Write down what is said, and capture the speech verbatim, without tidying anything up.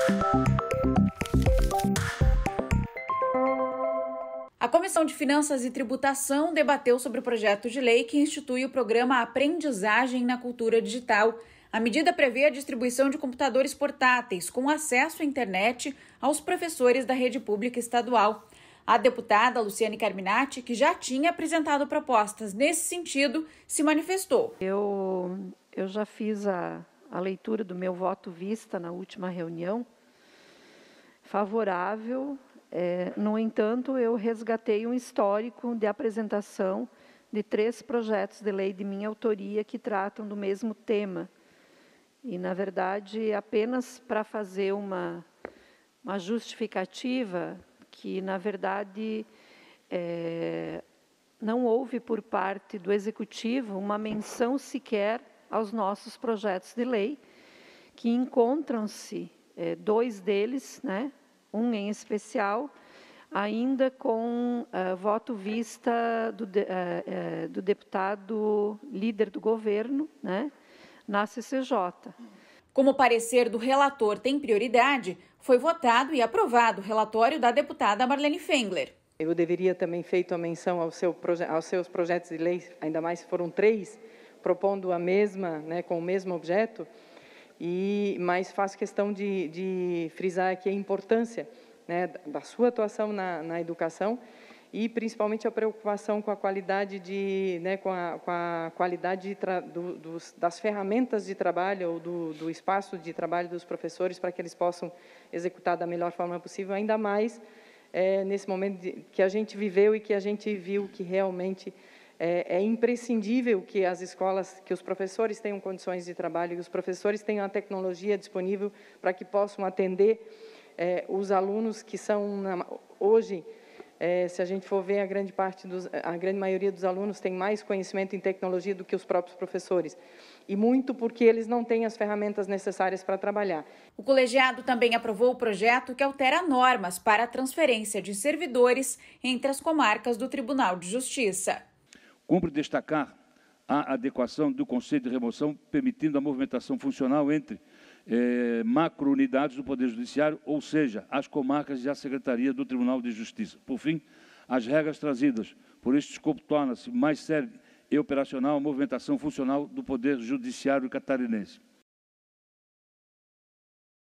A Comissão de Finanças e Tributação debateu sobre o projeto de lei que institui o programa Aprendizagem na Cultura Digital. A medida prevê a distribuição de computadores portáteis com acesso à internet aos professores da rede pública estadual. A deputada Luciane Carminati, que já tinha apresentado propostas nesse sentido, se manifestou. Eu, eu já fiz a, a leitura do meu voto vista na última reunião, favorável. É, no entanto, eu resgatei um histórico de apresentação de três projetos de lei de minha autoria que tratam do mesmo tema. E, na verdade, apenas para fazer uma, uma justificativa que, na verdade, é, não houve por parte do Executivo uma menção sequer aos nossos projetos de lei, que encontram-se, é, dois deles, né, um em especial, ainda com uh, voto vista do, de, uh, uh, do deputado líder do governo, né, na C C J. Como o parecer do relator tem prioridade, foi votado e aprovado o relatório da deputada Marlene Fengler. Eu deveria também feito a menção ao seu proje- aos seus projetos de lei, ainda mais se foram três, propondo a mesma, né, com o mesmo objeto, e mas faço questão de, de frisar aqui a importância, né, da sua atuação na, na educação e principalmente a preocupação com a qualidade de, né, com a, com a qualidade de tra, do, dos, das ferramentas de trabalho ou do, do espaço de trabalho dos professores para que eles possam executar da melhor forma possível, ainda mais é, nesse momento de, que a gente viveu e que a gente viu que realmente é, é imprescindível que as escolas, que os professores tenham condições de trabalho e os professores tenham a tecnologia disponível para que possam atender é, os alunos que são, na, hoje, É, se a gente for ver, a grande parte dos, a grande maioria dos alunos tem mais conhecimento em tecnologia do que os próprios professores. E muito porque eles não têm as ferramentas necessárias para trabalhar. O colegiado também aprovou o projeto que altera normas para a transferência de servidores entre as comarcas do Tribunal de Justiça. Cumpre destacar a adequação do conceito de remoção, permitindo a movimentação funcional entre Eh, macro-unidades do Poder Judiciário, ou seja, as comarcas e a Secretaria do Tribunal de Justiça. Por fim, as regras trazidas por este escopo tornam-se mais séria e operacional a movimentação funcional do Poder Judiciário catarinense.